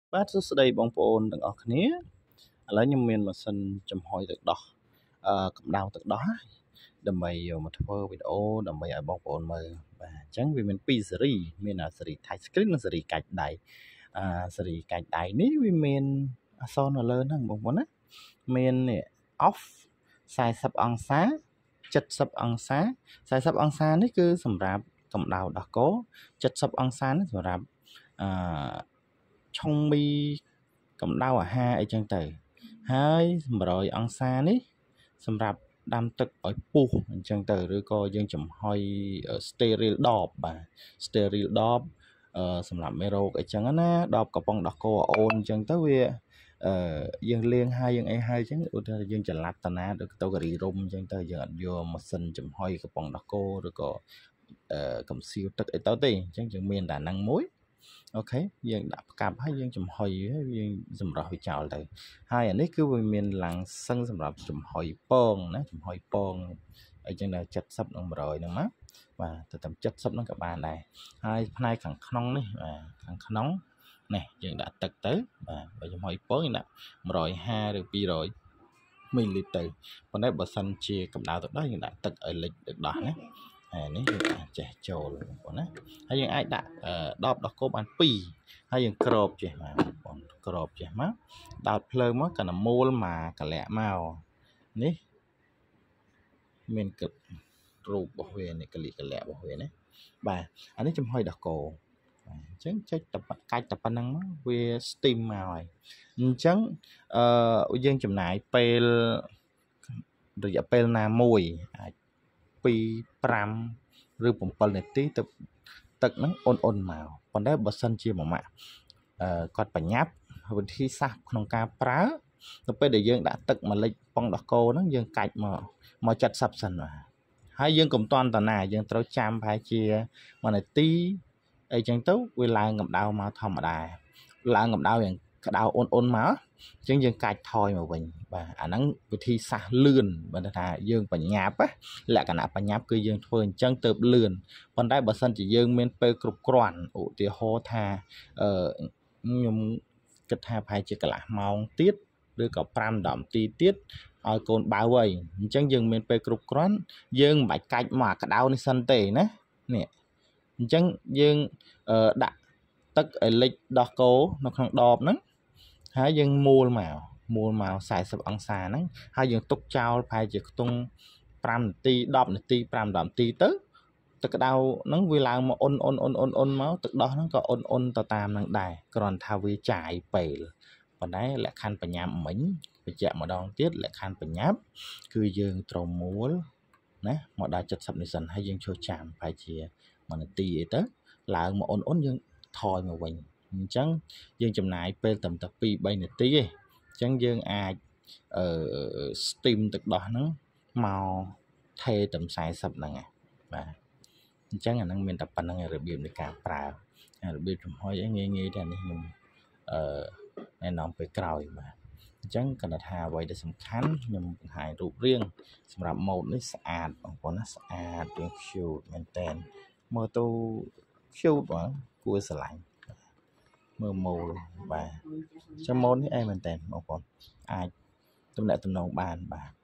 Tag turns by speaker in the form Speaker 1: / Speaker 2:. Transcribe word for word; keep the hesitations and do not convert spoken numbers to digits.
Speaker 1: បាទសួស្តីបងប្អូនទាំងអស់គ្នាឥឡូវខ្ញុំមានម៉ាស៊ីនចំហុយទឹកដោះអឺកម្ដៅទឹកដោះដើម្បីយកមកធ្វើវីដេអូដើម្បីឲ្យបងប្អូនមើលបាទអញ្ចឹងវាមានពីរស៊េរីមានអាស៊េរី touch screen និងស៊េរីកាច់ដៃអាស៊េរីកាច់ដៃនេះវាមានអក្សរនៅលើហ្នឹងបងប្អូនណាមាននេះ off 40អង្សា70អង្សា40អង្សានេះគឺសម្រាប់កម្ដៅដោះគោ70អង្សានេះសម្រាប់អឺឆុងមីកម្ដៅអាហារអីចឹងទៅហើយ100អង្សានេះសម្រាប់ដាំទឹកឲ្យពុះអញ្ចឹងទៅឬក៏យើងចំហុយ sterile ដបបាទ sterile ដបអឺសម្រាប់មេរោគអីចឹងណាដបកំប៉ុងដោះគោអូនអញ្ចឹងទៅវាអឺយើងលាងហើយយើងអីហើយអញ្ចឹងឧទាហរណ៍យើងចល័តតាណាទៅទៅការីរុំអញ្ចឹងទៅយើងអត់យកម៉ាស៊ីនចំហុយកំប៉ុងដោះគោឬក៏អឺកំសៀវទឹកអីទៅទេអញ្ចឹងយើងមានតែហ្នឹងមួយអូខេយើងដាក់ផ្កាប់ហើយយើងចំហុយយើងសម្រោះវាចោលទៅហើយអានេះគឺវាមានឡាំងសឹងសម្រាប់ចំហុយពងណាចំហុយពងអីចឹងដល់70និង100ហ្នឹងមកបាទទៅតាម70ហ្នឹងក៏បានដែរហើយផ្នែកខាងក្នុងនេះបាទខាងក្នុងនេះយើងដាក់ទឹកទៅបាទបើចំហុយពងយើងដាក់150ឬ200មីលីត្រទៅប៉ុន្តែបើសិនជាកម្ដៅទឹកដោះយើងដាក់ទឹកឲ្យលិចទឹកដោះណាហើយនេះយើងអាចចេះចូលបងប្អូនណាហើយយើងអាចដាក់ដបដោះគោបានពីរហើយយើងក្របចេះបាទបងប្អូនក្របចេះមកដោតភ្លើងមកកណ្ដមូលមកកលាក់មកនេះមានគិតរូបរបស់វានេះកលិកលាក់របស់វាណាបាទអានេះចំហុយដោះគោអញ្ចឹងចុចតែកាច់តែប៉ុណ្្នឹងមកវា steam មកហើយអញ្ចឹងអឺយើងចំណាយពេលរយៈពេលណាមួយអាចពី5ឬ7នាទីទៅទឹកហ្នឹងអ៊ុនអ៊ុនមកប៉ុន្តែបើសិនជាមួយម៉ាក់អឺគាត់បញ្ញាប់វិធីសាស្ត្រក្នុងការប្រើទៅពេលដែលយើងដាក់ទឹកមួយលិចប៉ុងដោះគោហ្នឹងយើងកាច់មកមក70សិនបាទហើយយើងកុំតន់តាណាយើងត្រូវចាំប្រហែលជាមួយនាទីអីចឹងទៅវាឡើងកម្ដៅមកធម្មតាឡើងកម្ដៅយ៉ាងក្ដៅអ៊ុនអ៊ុនមកអញ្ចឹងយើងកាច់ថយមកវិញបាទអាហ្នឹងវិធីសាស្ត្រលឿនបើថាយើងបញ្ញាប់លក្ខណៈបញ្ញាប់គឺយើងធ្វើអញ្ចឹងទៅលឿនប៉ុន្តែបើសិនជាយើងមានពេលគ្រប់គ្រាន់ឧទាហរណ៍ថាអឺខ្ញុំគិតថាប្រហែលជាកន្លះម៉ោងទៀតឬក៏5ដល់10នាទីទៀតឲ្យកូនបៅហើយអញ្ចឹងយើងមានពេលគ្រប់គ្រាន់យើងមិនបាច់កាច់មកអាក្ដៅនេះសិនទេណានេះអញ្ចឹងយើងអឺដាក់ទឹកឲ្យលិចដោះគោនៅក្នុងដបហ្នឹងហើយយើងមូលមកមូលមក40អង្សាហ្នឹងហើយយើងទុកចោលប្រហែលជាខ្ទង់5នាទី10នាទី5ដល់នាទីទៅទឹកក្ដៅហ្នឹងវាឡើងមកអ៊ុនអ៊ុនអ៊ុនអ៊ុនអ៊ុនមកទឹកដោះហ្នឹងក៏អ៊ុនអ៊ុនទៅតាមហ្នឹងដែរគ្រាន់ថាវាចាយពេលប៉ុន្តែលក្ខខណ្ឌបញ្ញាប់មិញបញ្ជាក់ម្ដងទៀតលក្ខខណ្ឌបញ្ញាប់គឺយើងត្រូវមូលណាមកដល់70នេះសិនហើយយើងឈោះចាំប្រហែលជាមួយនាទីអីទៅឡើងមកអ៊ុនអ៊ុនយើងថយមកវិញអញ្ចឹងយើងចំណាយពេលត្រឹមតែពីរបីនាទីទេអញ្ចឹងយើងអាចអឺ steam ទឹកដោះហ្នឹងមកថេត្រឹម40ហ្នឹងបាទអញ្ចឹងអាហ្នឹងមានតែប៉ុណ្្នឹងរបៀបនៃការប្រើរបៀបចំហុយឯងងាយងាយតែនេះខ្ញុំអឺណែនាំពេលក្រោយបាទអញ្ចឹងគាត់ថាអ្វីដែលសំខាន់ខ្ញុំបង្ហាញរូបរាងសម្រាប់ម៉ូដនេះស្អាតបងប្អូនណាស្អាតរៀង cute មែនតើមើលទៅ cute បងគួរស្រឡាញ់មើលម៉ូលបាទចាំម៉ូដនេះឯងមែនតើបងប្អូនអាចទំនាក់ទំនងបានបាទ